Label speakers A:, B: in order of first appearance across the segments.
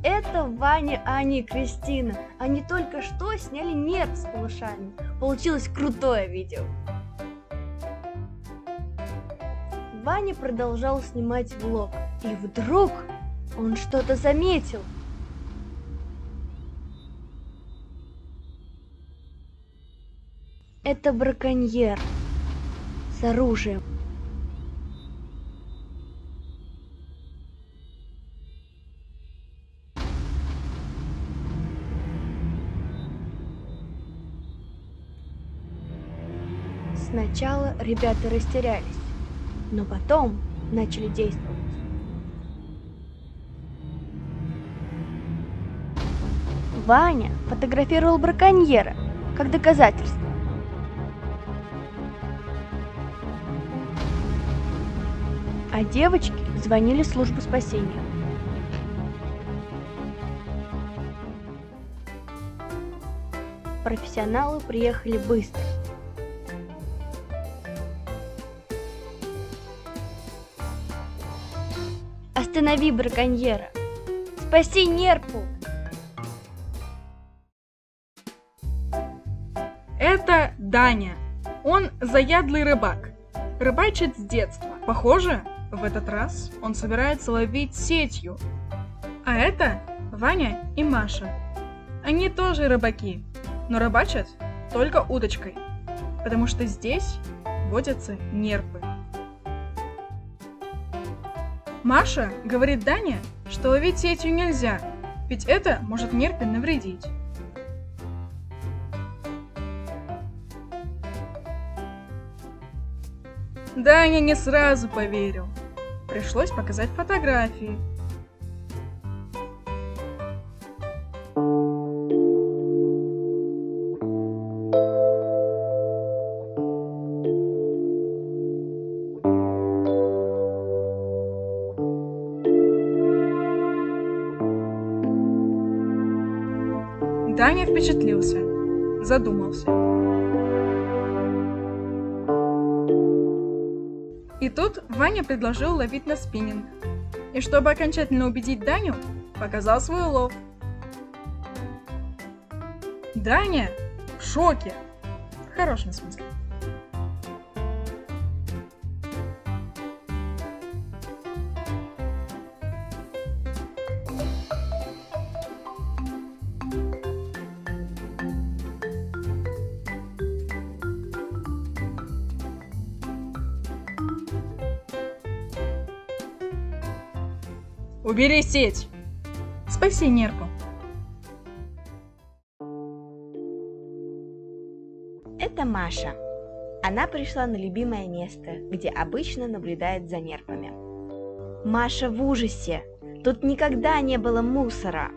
A: Это Ваня, Аня и Кристина. Они только что сняли нерп с малышами. Получилось крутое видео. Ваня продолжал снимать влог, и вдруг он что-то заметил. Это браконьер с оружием. Сначала ребята растерялись, но потом начали действовать. Ваня фотографировал браконьера как доказательство. А девочки звонили в службу спасения. Профессионалы приехали быстро. Останови браконьера! Спаси нерпу!
B: Это Даня. Он заядлый рыбак. Рыбачит с детства. Похоже, в этот раз он собирается ловить сетью. А это Ваня и Маша. Они тоже рыбаки, но рыбачат только удочкой, потому что здесь водятся нерпы. Маша говорит Дане, что ловить сетью нельзя, ведь это может нерпе навредить. Даня не сразу поверил. Пришлось показать фотографии. Даня впечатлился, задумался. И тут Ваня предложил ловить на спиннинг. И чтобы окончательно убедить Даню, показал свой улов. Даня в шоке. В хорошем смысле. Убери сеть! Спаси нерпу!
C: Это Маша. Она пришла на любимое место, где обычно наблюдает за нерпами. Маша в ужасе. Тут никогда не было мусора.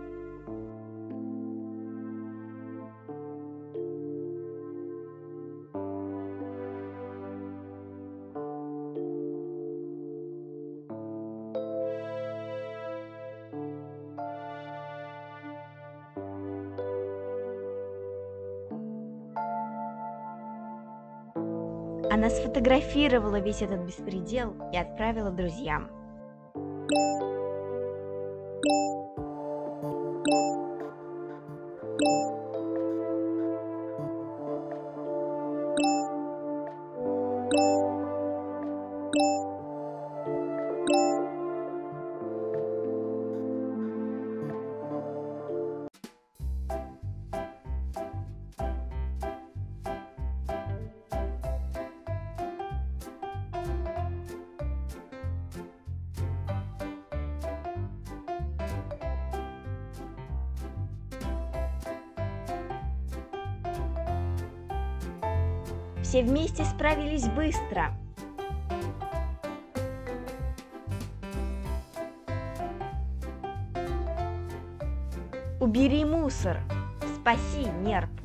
C: Она сфотографировала весь этот беспредел и отправила друзьям. Все вместе справились быстро. Убери мусор, спаси нерп.